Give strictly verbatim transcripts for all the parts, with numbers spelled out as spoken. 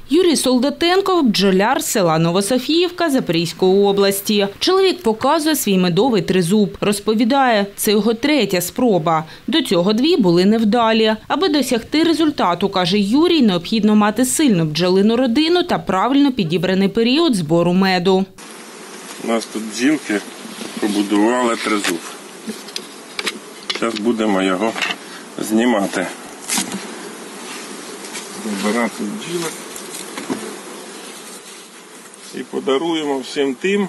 Юрій Солдатенко – бджоляр з села Новософіївка Запорізької області. Чоловік показує свій медовий тризуб. Розповідає, це його третя спроба. До цього дві були невдалі. Аби досягти результату, каже Юрій, необхідно мати сильну бджолину родину та правильно підібраний період збору меду. У нас тут бджілки побудували тризуб. Зараз будемо його знімати. Вибирати бджілок. І подаруємо всім тим,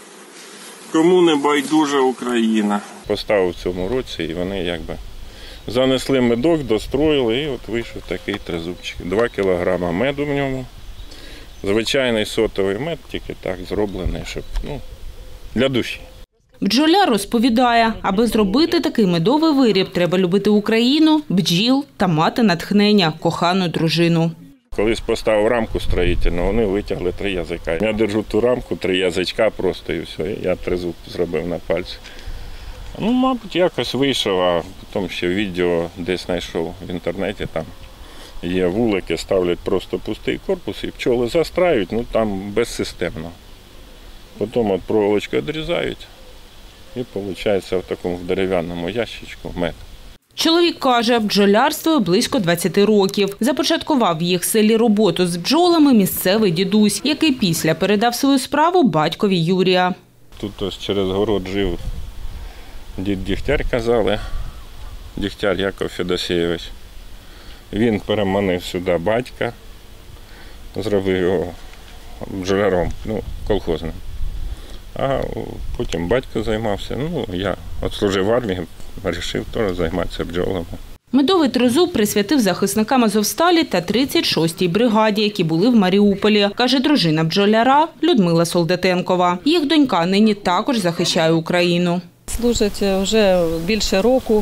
кому не байдужа Україна. Поставив в цьому році і вони якби занесли медок, достроїли і от вийшов такий тризубчик. Два кілограма меду в ньому. Звичайний сотовий мед, тільки так зроблений, щоб, ну, для душі. Бджоляр розповідає, аби зробити такий медовий виріб, треба любити Україну, бджіл та мати натхнення, кохану дружину. Колись поставив рамку строїтельну, вони витягли три язика. Я держу ту рамку, три язичка просто і все. Я тризуб зробив на пальці. Ну, мабуть, якось вийшов, а потім ще відео десь знайшов в інтернеті. Там є вулики, ставлять просто пустий корпус і пчоли застраюють, ну там безсистемно. Потім от проволочку відрізають і виходить в такому дерев'яному ящичку мед. Чоловік каже, бджолярствує близько двадцяти років. Започаткував в їх селі роботу з бджолами місцевий дідусь, який після передав свою справу батькові Юрія. Тут ось через город жив дід Дігтяр, казали, Дігтяр Яков Федосійович. Він переманив сюди батька, зробив його бджоляром, ну, колхозним. А потім батько займався, ну, я відслужив в армії, вирішив теж займатися бджолами. Медовий тризуб присвятив захисникам Азовсталі та тридцять шостій бригаді, які були в Маріуполі, каже дружина бджоляра Людмила Солдатенкова. Їх донька нині також захищає Україну. Служать вже більше року.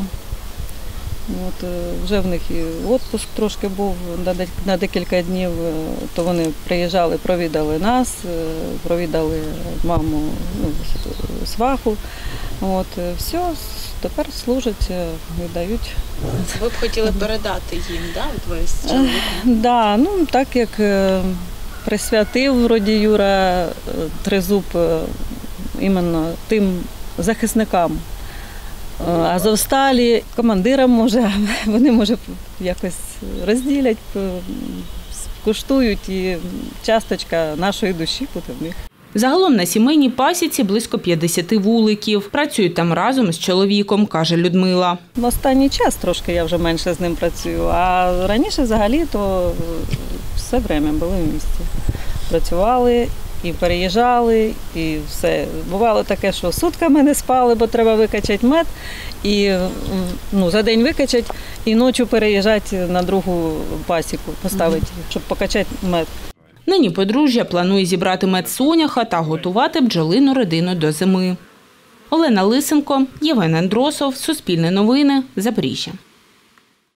От, вже в них і відпуск трошки був на декілька днів, то вони приїжджали, провідали нас, провідали маму, ну, сваху. От, все, тепер служать, віддають. Ви б хотіли передати їм, да, ви з чоловіком? Да, ну, так як присвятив вроді Юра тризуб іменно тим захисникам Азовсталі, командирам, може, вони, може, якось розділять, куштують, і часточка нашої душі буде в них. Загалом на сімейній пасіці близько п'ятдесяти вуликів. Працюють там разом з чоловіком, каже Людмила. В останній час трошки я вже менше з ним працюю, а раніше взагалі то все время були в місті. Працювали і переїжджали, і все. Бувало таке, що сутками не спали, бо треба викачати мед, і ну, за день викачати, і ночі переїжджати на другу пасіку, поставити, щоб покачати мед. Нині подружжя планує зібрати мед соняха та готувати бджолину родину до зими. Олена Лисенко, Євген Андросов, Суспільне новини, Запоріжжя.